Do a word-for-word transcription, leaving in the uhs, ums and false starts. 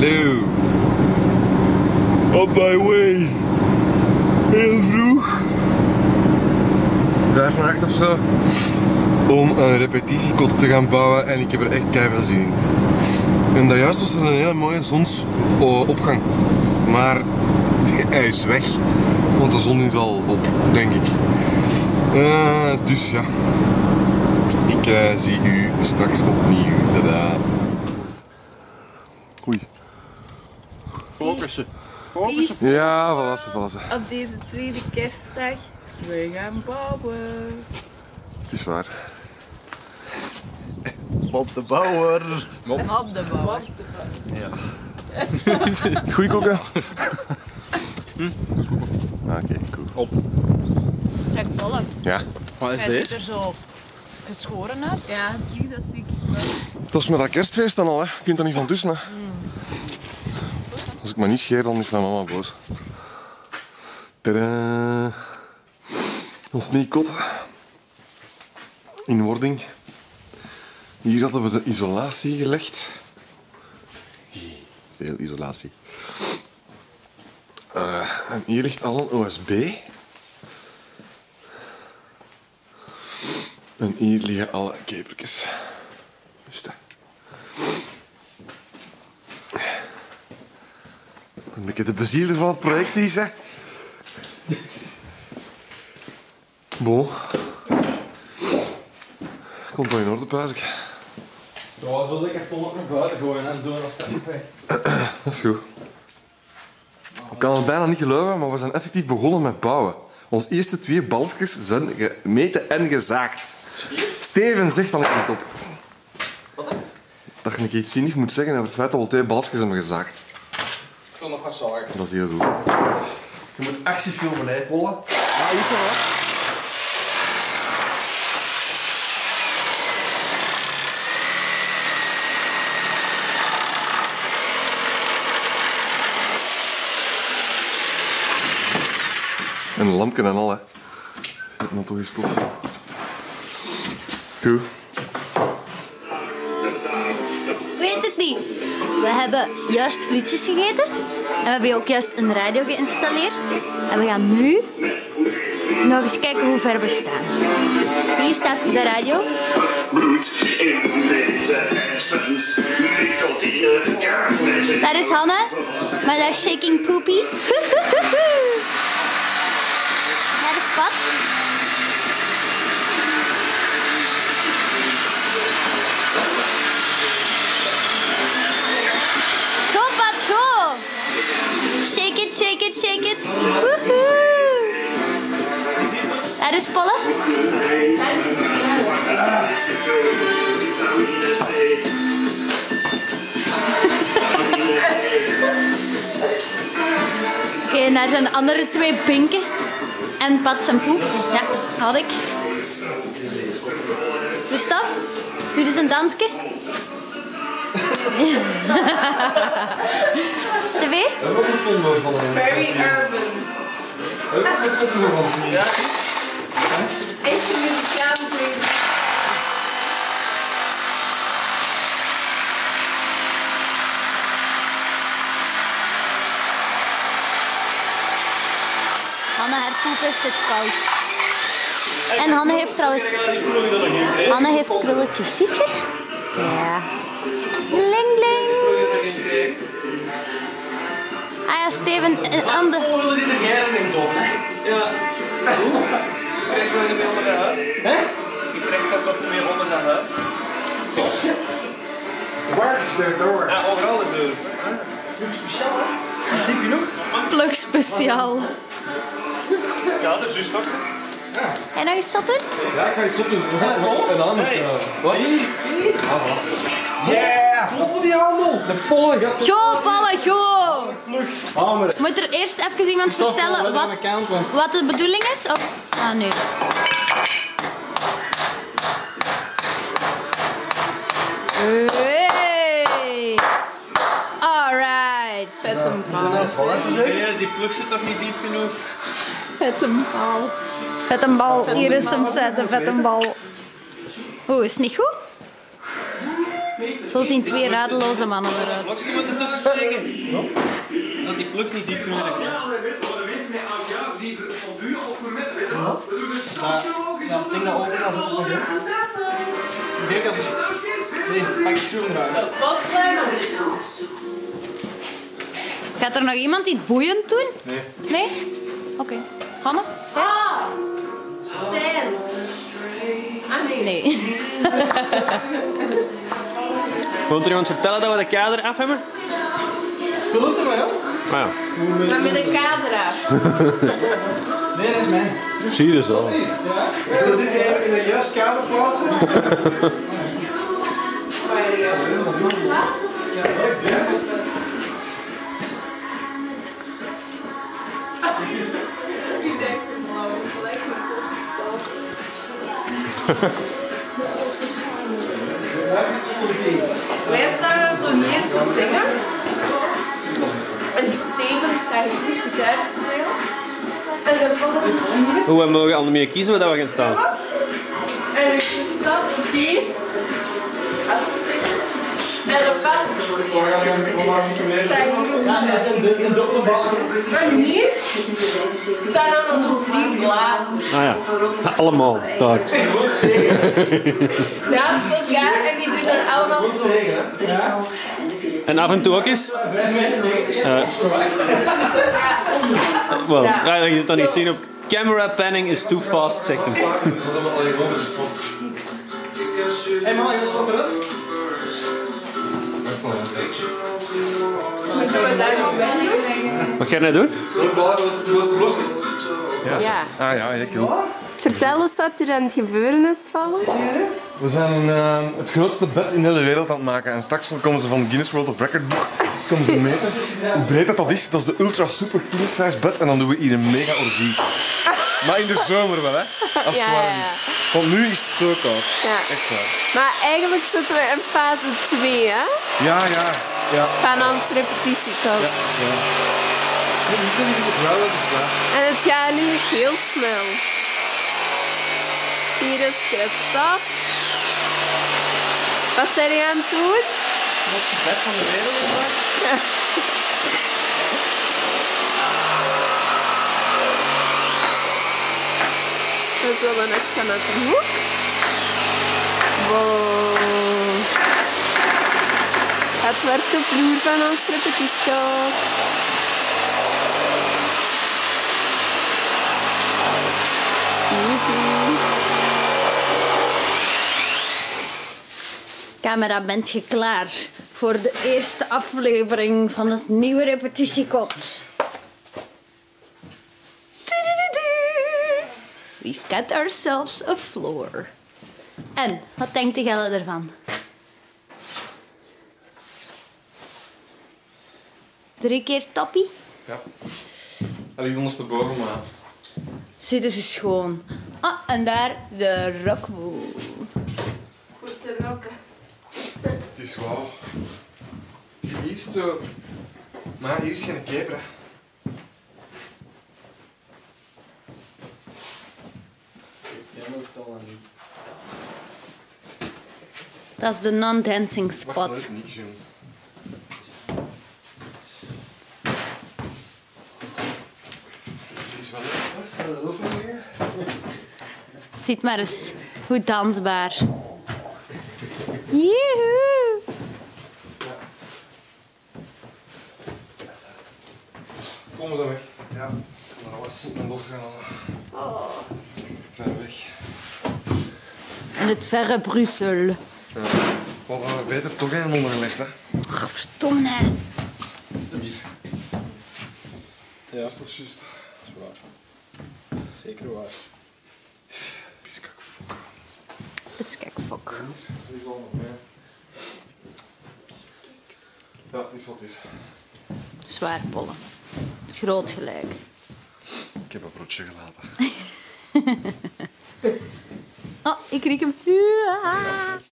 Hallo. On my way. Heel vroeg. Vijf van acht of zo. Om een repetitiekot te gaan bouwen en ik heb er echt keiveel zin in. En dat juist was er een hele mooie zonsopgang. Maar hij is weg. Want de zon is al op, denk ik. Uh, dus ja. Ik uh, zie u straks opnieuw. Tada. Oei. Focussen. Focussen. Ja, voilà ze, voilà ze. Op deze tweede kerstdag. Wij gaan bouwen. Het is waar. Bob de Bouwer. Bob de bouwer. Ja. Goeie koken? hm? Oké, okay, cool. Op. Check volle. Ja. Wat is Hij ziet deze? er zo geschoren uit. Ja, zie, dat zie ik wel. Dat is met dat kerstfeest dan al, hè. Je kunt er niet van tussen, hè. Als ik me niet scheer, dan is mijn mama boos. Tadaa. Een sneeuwkot. In wording. Hier hadden we de isolatie gelegd. Veel isolatie. Uh, en hier ligt al een O S B. En hier liggen alle kepertjes. Dus dat. Een beetje de bezielder van het project is, hè. Bon. Komt wel in orde, puis ik. Ja, zo lekker ton op naar buiten gooien en doen als dat niet bij. Dat is goed. Ik kan het bijna niet geloven, maar we zijn effectief begonnen met bouwen. Onze eerste twee balkjes zijn gemeten en gezaagd. Steven zegt dan niet op. Wat? Dat je iets zinnig moet zeggen over het feit dat we twee balkjes hebben gezaagd. Ik wil nog wat zagen. Dat is heel goed. Je moet actie filmen, hè, Polle. Ah, is dat wat? En een lampje en al, hè. Zet maar toch eens stof. Goed. Weet het niet. We hebben juist frietjes gegeten. En we hebben ook juist een radio geïnstalleerd. En we gaan nu nog eens kijken hoe ver we staan. Hier staat de radio. Daar is Hanne met haar shaking poopy. Daar is Pat. Go Pat, go! Shake it, shake it, shake it. Woehoe! Daar is Polle. Oké, okay, en daar zijn de andere twee pinken. En Pat zijn poep. Ja, had ik. Gustaf, doe eens een dansje. Stevie? Very urban. Eentje muzikaal klinkt. Hanne, haar poep heeft het koud. En Hanne heeft trouwens... Hanne heeft krulletjes, ziet je het? Ja. Bling bling. Ah ja, Steven, aan de... Oh, wil die de geren in top? Ja. Krijg je er weer onder de huid? Hè? Je krijgt dat toch weer onder de huid? Waar is de door? Ja, overal de deur. Is het speciaal, hè? Is het diep genoeg? Plug speciaal. Ja, dat is juist toch? En nog eens zat doen? Ja, ik ga iets opdoen. Een ander. Wat? Hier? Yeah! Kloppen die handel! De Polle gaat... Go, Palle, go! Hamer. Moet er eerst even iemand vertellen wat, wat de bedoeling is? Of... Ah, nee. Hey! Alright. Zet hem paal. Nee, die plug zit toch niet diep genoeg? Zet hem paal. Vet een bal. Hier is hem zetten, vet een bal. Oeh, is het niet goed? Zo zien twee radeloze mannen eruit. Lokske moet er tussen steken. Dat die plug niet diep genoeg is. Maar ja, ik denk dat over kan zitten nog in. Ik denk als het... Nee, pak je schoenen uit. Gaat er nog iemand iets boeiend doen? Nee. Nee? Oké. Okay. Hanne? Ah! Stijn. Ah nee. Nee. Wil er iemand vertellen dat we de kader af hebben? Vult er maar, ja. Ah ja. Maar met een kader af. Nee, dat is mij. Zie je dus al. Ik wil dit even in een juist kader plaatsen. Wij staan zo hier te zingen. En Steven staat hier gitaar te spelen. En dan valt het Hoe we mogen al meer kiezen waar we gaan staan. En Christophe zit hier. Als speler. En de paas staat hier. En hier staan dan onze drie blazers. Ah ja. Allemaal daar. Naast elkaar en die doen dan allemaal zo. En af en toe ook eens. Uh, Wel, ja, dat je het dan niet zien op. Camera panning is too fast, zegt hem. Hé man, je was toch eruit? Wat ga je nou doen? Ja. Ah ja, ik wil. Vertel eens wat er aan het gebeuren is, Vallen. We zijn een, uh, het grootste bed in de hele wereld aan het maken. En straks komen ze van het Guinness World of Record boek. Komen ze meten hoe breed dat, dat is. Dat is de ultra super king size bed. En dan doen we hier een mega orgie. Maar in de zomer wel, hè. Als het Ja, warm ja, is. Want nu is het zo koud. Ja. Echt waar. Maar eigenlijk zitten we in fase twee, hè? Ja, ja. Ja. Van ons repetitiekamp. Ja. Dit is niet wel, dat is klaar. En het gaat nu heel snel. Hier is Christophe. Wat zijn jullie aan het doen? Wat het bed van de wereld is waar? Ja. We zullen eens gaan naar de hoek. Wow. Het wordt de vloer van ons repetitiekamp. Camera, bent je klaar voor de eerste aflevering van het nieuwe repetitiekot? We've got ourselves a floor. En, wat denkt de Gelle ervan? Drie keer toppie? Ja. Hij ligt ondersteboven, maar... Zitten ze schoon. Ah, en daar de rockwool. Goed te roken. Het is wauw. Hier is het zo... Maar hier is geen keper, hè. Dat is de non-dancing Wacht, spot. dat is niks in. Is wel leuk. Wat? Gaan we dat overleggen? Ziet maar eens hoe dansbaar. Joehoe! Kom eens dan weg. Ja. Maar was mijn dochter gaan halen. Ver weg. En het verre Brussel. Ja. Wat hadden we beter toch een ondergelegd, hè? Ach, verdomme. Hier. Ja, Dat is juist. dat is waar. Zeker waar. Piskakfok. Beskekfok. Die is al nog mee. Ja, het is wat het is. Zwaar pollen. Groot gelijk. Ik heb een broodje gelaten. Oh, ik riek hem.